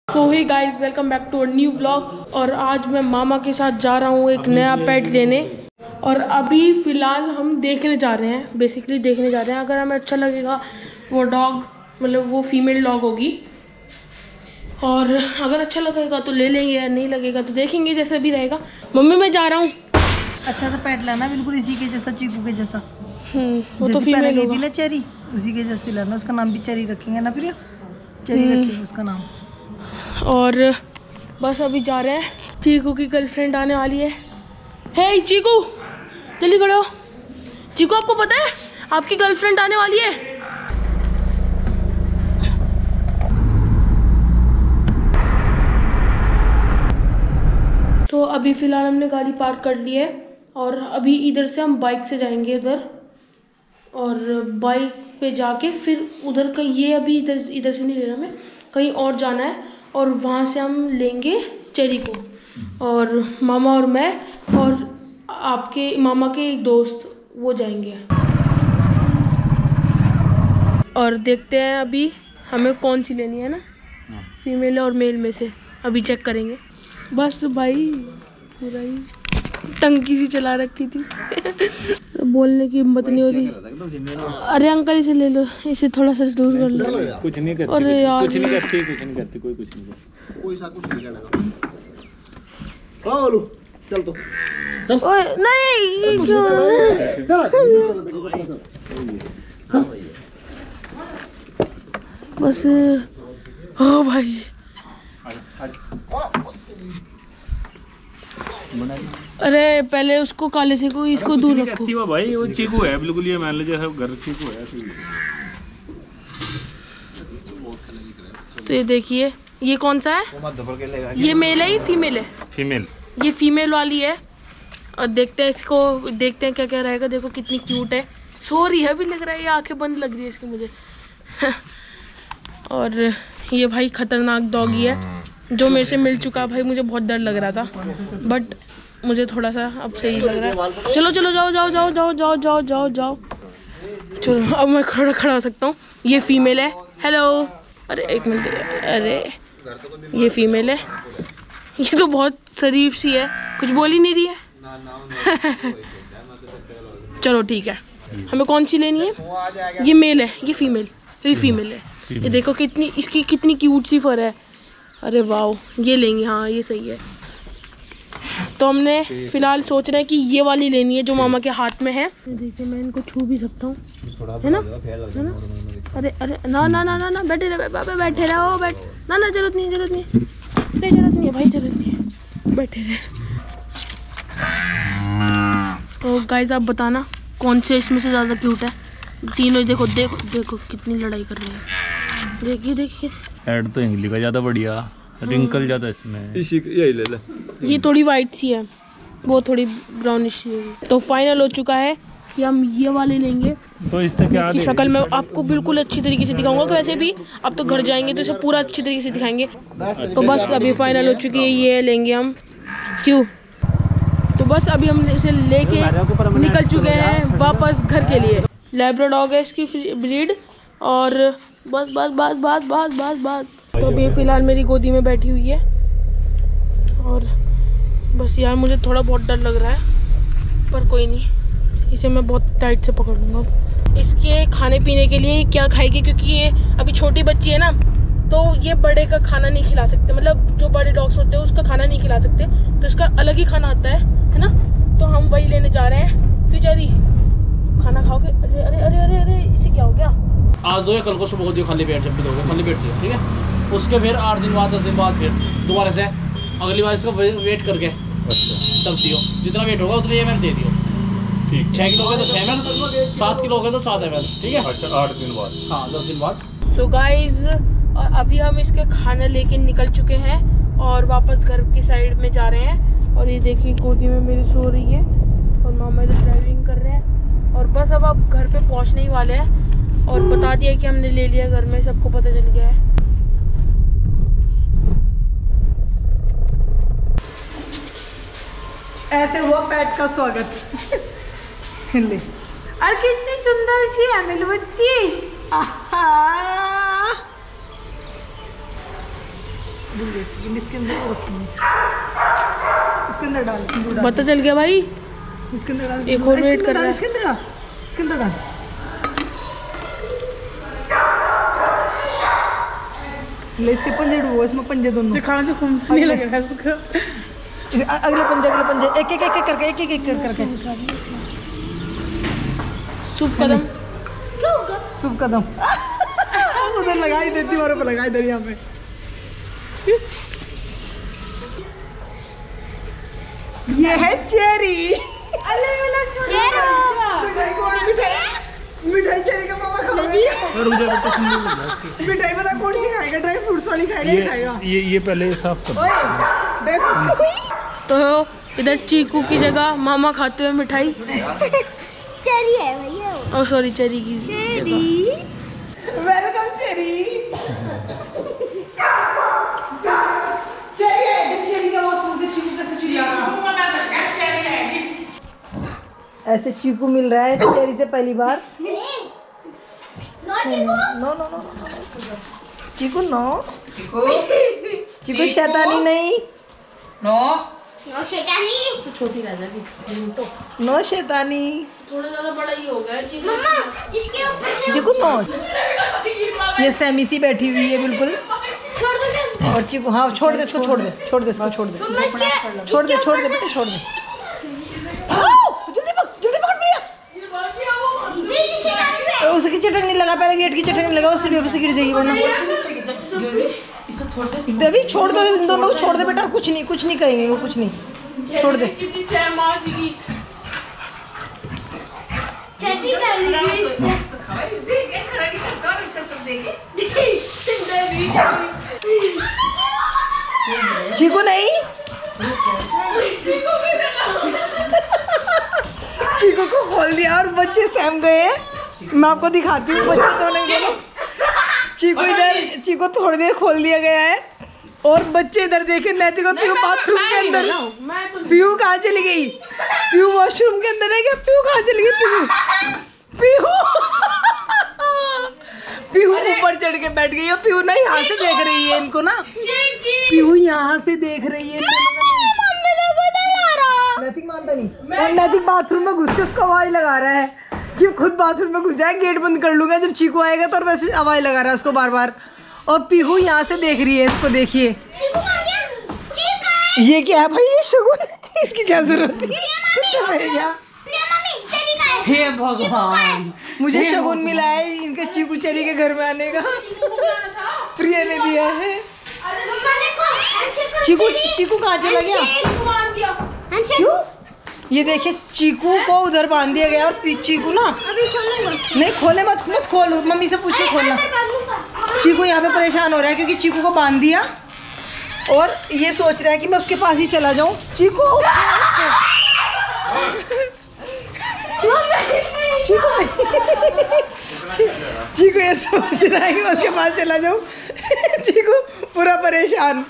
So hey guys, welcome back to a new blog. और आज मैं मामा के साथ जा रहा हूँ एक नया पेट लेने। और अभी फ़िलहाल हम देखने जा रहे हैं, बेसिकली देखने जा रहे हैं। अगर हमें अच्छा लगेगा वो डॉग, मतलब वो फीमेल डॉग होगी, और अगर अच्छा लगेगा तो ले लेंगे, या नहीं लगेगा तो देखेंगे, जैसे भी रहेगा। मम्मी मैं जा रहा हूँ। अच्छा सा पेट लाना, बिल्कुल इसी के जैसा, चीकू के जैसा। वो तो फीमेल होगा ना, चेरी, उसी के जैसे लाना। उसका नाम भी चेरी रखेंगे ना, प्रिया? चेरी रखेंगे उसका नाम। और बस अभी जा रहे हैं। चीकू की गर्लफ्रेंड आने वाली है। हे चीकू, जल्दी खड़े हो। चीकू, आपको पता है आपकी गर्लफ्रेंड आने वाली है? तो अभी फ़िलहाल हमने गाड़ी पार्क कर ली है, और अभी इधर से हम बाइक से जाएंगे उधर, और बाइक पे जाके फिर उधर का, ये अभी इधर से नहीं लेना, हमें कहीं और जाना है, और वहाँ से हम लेंगे चेरी को। और मामा और मैं और आपके मामा के एक दोस्त, वो जाएंगे। और देखते हैं अभी हमें कौन सी लेनी है ना, फीमेल और मेल में से अभी चेक करेंगे। बस भाई पूरा ही टंकी सी चला रखी थी। बोलने की हिम्मत नहीं हो रही। अरे अंकल इसे ले लो, इसे थोड़ा सा दूर कर लो। कुछ नहीं करती, अरे यार, कुछ नहीं करती, कुछ नहीं करती, कोई कुछ नहीं करती, कोई सा कुछ नहीं करना। हाँ बोलो, चल तो ओए नहीं, ये क्यों? बस ओ भाई, अरे पहले उसको काले से को, इसको दूर रखो। वो भाई वो चीकू है बिल्कुल, ये मान लीजिए सब घर चीकू है। तो ये देखिए, ये कौन सा है? ये मेल है, ये फीमेल है? फीमेल। ये फीमेल वाली है। और देखते हैं इसको, देखते हैं क्या क्या रहेगा। देखो कितनी क्यूट है, सो रही है भी, लग रहा है ये आंखें बंद लग रही है इसकी मुझे। और ये भाई खतरनाक डॉगी है जो मेरे से मिल चुका। भाई मुझे बहुत डर लग रहा था, बट मुझे थोड़ा सा अब सही लग रहा है। चलो चलो, जाओ जाओ जाओ जाओ जाओ जाओ जाओ जाओ, चलो अब मैं खड़ा हो सकता हूँ। ये फीमेल है। हेलो, अरे एक मिनट, अरे ये फीमेल है। ये तो बहुत शरीफ सी है, कुछ बोल ही नहीं रही है। चलो ठीक है, हमें कौन सी लेनी है? ये मेल है, ये फीमेल, ये फीमेल है। ये देखो कितनी, इसकी कितनी क्यूट सी फर है। अरे वाह, ये लेंगे, हाँ ये सही है। तो हमने फिलहाल सोच रहे हैं कि ये वाली लेनी है जो मामा के हाथ में है। देखिए मैं इनको छू भी सकता हूँ, है ना? है ना? अरे अरे ना ना ना ना ना, बैठे रहे बैठे रहो, बैठ ना ना, जरूरत नहीं, जरूरत नहीं, नहीं जरूरत नहीं है भाई, जरूरत नहीं है, बैठे रहे। तो गाइस आप बताना कौन से इसमें से ज़्यादा क्यूट है। तीनों देखो देखो देखो कितनी लड़ाई कर रही है। देखिए देखिए, हेड तो इंग्लिश का ज़्यादा बढ़िया, रिंकल ज़्यादा इसमें। इसी यही ले ले। ये थोड़ी वाइट सी है, वो थोड़ी ब्राउनिश सी है। तो फाइनल हो चुका है कि हम ये वाले लेंगे। तो इससे क्या, इसकी शक्ल मैं आपको बिल्कुल अच्छी तरीके से दिखाऊंगा। वैसे भी अब तो घर जाएंगे तो इसे पूरा अच्छी तरीके से दिखाएंगे। तो बस अभी फाइनल हो चुकी है, ये लेंगे हम। क्यों? तो बस अभी हम इसे लेके निकल चुके हैं वापस घर के लिए। लैब्राडॉग है इसकी ब्रीड, और बस बस बस बस बस बस बस। तो अभी फ़िलहाल मेरी गोदी में बैठी हुई है, और बस यार मुझे थोड़ा बहुत डर लग रहा है, पर कोई नहीं, इसे मैं बहुत टाइट से पकड़ लूँगा। अब इसके खाने पीने के लिए क्या खाएगी, क्योंकि ये अभी छोटी बच्ची है ना, तो ये बड़े का खाना नहीं खिला सकते, मतलब जो बड़े डॉग्स होते हैं उसका खाना नहीं खिला सकते, तो इसका अलग ही खाना आता है ना? तो हम वही लेने जा रहे हैं। क्यों जारी खाना खाओगे? अरे अरे अरे अरे अरे, इसे क्या हो गया? आज दो या कल को सुबह को दियो खाली पेट, जब भी दोगे खाली पेट दियो, ठीक है? उसके फिर 8 दिन बाद 10 दिन बाद फिर दोबारा से अगली बार इसको वेट करके तब दियो। जितना वेट होगा उतना ml दे दियो। ठीक, 6 किलो हो गए तो 6 ml, 7 किलो हो गए तो 7 ml, ठीक है? अच्छा 8 दिन बाद, हाँ 10 दिन बाद। सो गाइज, अभी हम इसके खाना लेके निकल चुके हैं और वापस घर की साइड में जा रहे हैं। और ये देखिए गोदी में मेरी सो रही है, और मामा इधर ड्राइविंग कर रहे हैं। और बस अब आप घर पे पहुंचने ही वाले हैं, और बता दिया कि हमने ले लिया घर में, सबको पता चल गया है। ऐसे हुआ पेट का स्वागत। ले, और कितनी सुंदर सी है मेरी बच्ची। इसके अंदर रखेंगे, इसके अंदर डाल, पता चल गया भाई। इसके अंदर डाल, एक और वेट कर रहा है। इसके अंदर डाल, इसके अंदर डाल। ले इसके पंजे डुबो, इसमें पंजे दोनों दिखाना जो नहीं लग रहा है इसको। अगले पंजे एक एक करके करके शुभ कदम शुभ कदम उधर लगाई देती और ऊपर लगाई दे यहाँ पे। ये है चेरी। मिठाई चेरी का पापा खाओगे? मिठाई पता कौन सी खाएगा? ड्राई फ्रूट्स वाली खाएगा? ये खाएगा ये पहले साफ कर। Dry fruits. तो इधर चीकू की जगह मामा खाते हुए मिठाई। चेरी है भैया। ओ सॉरी, चेरी की जगह। Welcome cherry. चेरी का मौसम के चीकू कैसे चिल्ला रहा है? ऐसे चीकू मिल रहा है चेरी से पहली बार। नो चीकू नो, चीकू शैतानी नहीं, नो शैतानी। तो छोटी रह जाएगी तो नो शैतानी। थोड़ा ज्यादा बड़ा ही हो गया चीकू। मम्मा इसके ऊपर से चीकू नो। ये सैमी सी बैठी हुई है बिल्कुल। छोड़ दो मैं। और चीकू हाँ छोड़ दे इसको, छोड़ दे इसको, छोड़ दे। मम्मा इसके छोड़ दे बेटा, छोड़ दे। जल्दी पकड़ प्रिया। दीदी शैतानी पे। उसकी चटक नहीं लगा, पहले गेट की चटक नहीं लगा, सीढ़ियों पे से गिर जाएगी वरना। अभी छोड़ दो, इन दोनों को छोड़ दे बेटा, कुछ नहीं कहेंगे वो, कुछ नहीं, छोड़ दे। चेरी चीकू नहीं, चीकू को खोल दिया और बच्चे सहम गए हैं। मैं आपको दिखाती हूँ, बच्चे तो नहीं बोलो। चीकू थोड़ी देर खोल दिया गया है और बच्चे इधर देखे, नैतिक और पीयू बाथरूम के अंदर। पीयू कहाँ चली गई? पीयू वॉशरूम के अंदर है क्या? पीयू कहाँ चली गई? पीयू ऊपर चढ़ के बैठ गई और पीयू ना यहाँ से देख रही है इनको ना, पीयू यहाँ से देख रही है। नैतिक मानता नहीं, और नैतिक बाथरूम में घुस के उसको आवाज लगा रहा है कि खुद बाथरूम में घुस जाए, गेट बंद कर लूंगा जब चीकू आएगा, तो वैसे आवाज लगा रहा है उसको बार बार। और पीहू यहाँ से देख रही है इसको, देखिए ये क्या है भाई? ये शगुन, इसकी क्या जरूरत है? हे भगवान, मुझे शगुन मिला है इनके चीकू चेरी के घर में आने का। प्रिया ने दिया है। चीकू कहाँ चला गया? क्यों? ये देखिए चीकू को उधर बांध दिया गया और चीकू ना नहीं खोले, मत खोल, मम्मी से पूछ के खोलना। चीकू यहाँ पे परेशान हो रहा है क्योंकि चीकू को बांध दिया और ये सोच रहा है कि मैं उसके पास ही चला जाऊं। चीकू चीकू ये सोच रहा है कि मैं उसके पास चला जाऊं। चीकू पूरा परेशान।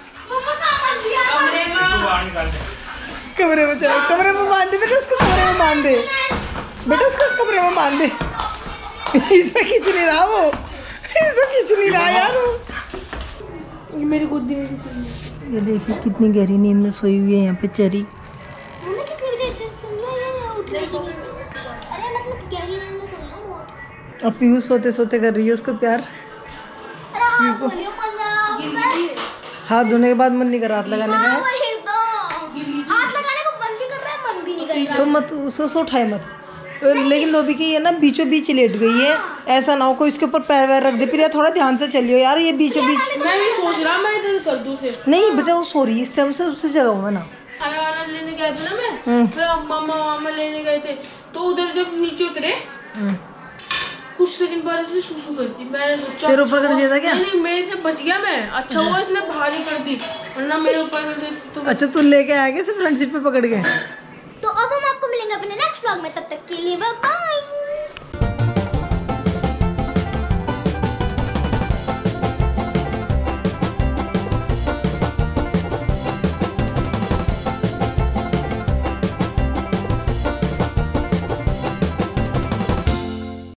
कमरे में चलो, कमरे में बांध दे बेटा उसको, कमरे में बांध दे बेटा उसको, कमरे में बांध दे। इसमें खींच नहीं रहा वो, इसमें खींच नहीं रहा यार वो। मेरी गोदी में ये देखिए कितनी गहरी नींद में सोई हुई है यहाँ पे चेरी। मम्मी कितनी देर से सुन रही है उठ रही है? अरे मतलब गहरी नींद में सोई हूं बहुत। अब पीयू सोते सोते कर रही है उसको प्यार। अरे हाथ धोलियो मत। हाथ धोने के बाद मन नहीं कर रहा हाथ लगाने का है? हाथ लगाने को मन भी कर रहा है, मन भी नहीं कर रहा। तो मत उसको उठाए मत। लेकिन लोबी की ये ना बीचों बीच लेट गई है, ऐसा ना हो कोई इसके ऊपर पैर वैर रख दे। प्रिया थोड़ा ध्यान से चलियो यार, ये बीचों बीच मैं ये सोच रहा मैं इधर कर दूं से। नहीं बेटा वो सो रही है इस टाइम से, उससे जगह हुआ ना। खाना वाना लेने गए थे ना मैं, फिर मामा लेने गए थे तो उधर जब नीचे उतरे कुछ सेकंड बाद इसने सुसु कर दी। मैंने सोचा तेरे ऊपर कर दिया था क्या? नहीं मेरे से बच गया मैं, अच्छा हुआ इसने भारी कर दी वरना मेरे ऊपर कर देती तो। अच्छा तू लेके आ गया सिर्फ फ्रंट सीट पे पकड़ के। तो अब हम आपको मिलेंगे अपने नेक्स्ट व्लॉग में, तब तक के लिए बाय बाय।